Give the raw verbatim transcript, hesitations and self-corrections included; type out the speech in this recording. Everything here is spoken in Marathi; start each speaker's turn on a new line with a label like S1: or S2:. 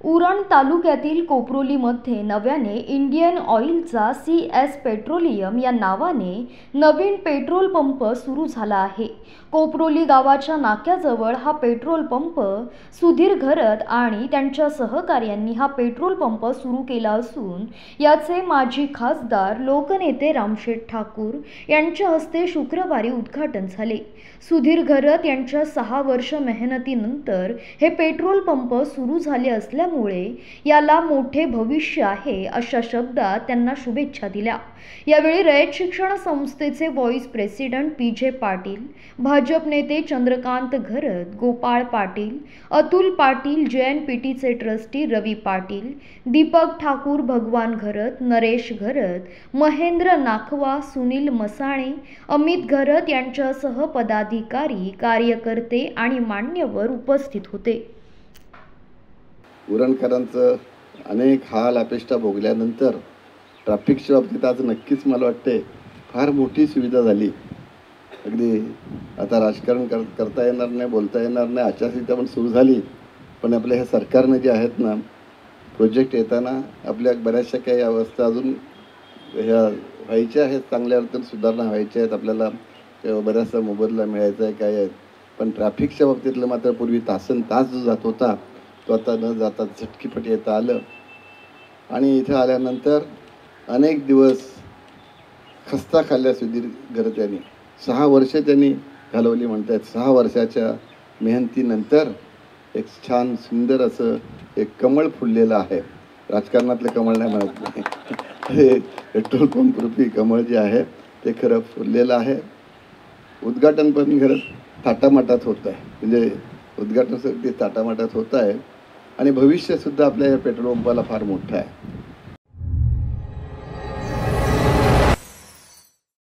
S1: उरण तालुक्यातील कोपरोलीमध्ये नव्याने इंडियन ऑइलचा सी एस पेट्रोलियम या नावाने नवीन पेट्रोल पंप सुरू झाला आहे। कोपरोली गावाच्या नाक्याजवळ हा पेट्रोल पंप सुधीर घरत आणि त्यांच्या सहकार्यांनी हा पेट्रोल पंप सुरू केला असून याचे माजी खासदार लोकनेते रामशेठ ठाकूर यांच्या हस्ते शुक्रवारी उद्घाटन झाले। सुधीर घरत यांच्या सहा वर्ष मेहनतीनंतर हे पेट्रोल पंप सुरू झाले असल्यामुळे याला मोठे भविष्य आहे अशा शब्दात त्यांना शुभेच्छा दिल्या। यावेळी रयत शिक्षण संस्थेचे व्हाईस प्रेसिडेंट पी जे पाटील, भाजप नेते चंद्रकांत घरत, Gopal Patil, Atul Patil, J N P टीचे ट्रस्टी रवी पाटील, दीपक ठाकूर, भगवान घरत, नरेश घरत, महेंद्र नाखवा, सुनील मसाणे, अमित घरत यांच्यासह पदाधिकारी, कार्यकर्ते आणि मान्यवर उपस्थित होते।
S2: उरणकरांचं अनेक हाल अपेष्टा भोगल्यानंतर ट्रॅफिकच्या बाबतीत आज नक्कीच मला वाटते फार मोठी सुविधा झाली। अगदी आता राजकारण कर करता येणार नाही, बोलता येणार नाही, आचारसंहिता पण सुरू झाली, पण आपल्या ह्या सरकारने जे आहेत ना प्रोजेक्ट येताना आपल्या बऱ्याचशा काही अवस्था अजून ह्या व्हायच्या आहेत, चांगल्या अर्थाने सुधारणा व्हायच्या आहेत, आपल्याला बऱ्याचसा मोबदला मिळायचा आहे काय आहे, पण ट्रॅफिकच्या बाबतीतलं मात्र पूर्वी तासन तास जो जात होता तो आता न जाता झटकीपट येता आलं। आणि इथं आल्यानंतर अनेक दिवस खस्ता खाल्ल्या सुधीर घरत यांनी, सहा वर्षे त्यांनी घालवली म्हणतात। सहा वर्षाच्या मेहनतीनंतर एक छान सुंदर असं एक कमळ फुललेलं आहे। राजकारणातलं कमळ नाही म्हणत नाही, हे पेट्रोल पंप रूपी कमळ जे आहे ते खरं फुललेलं आहे। उद्घाटन पण खरं थाटामाटात होत आहे, म्हणजे उद्घाटन ते थाटामाटात होत आहे आणि भविष्यसुद्धा आपल्या या पेट्रोल पंपाला फार मोठं आहे।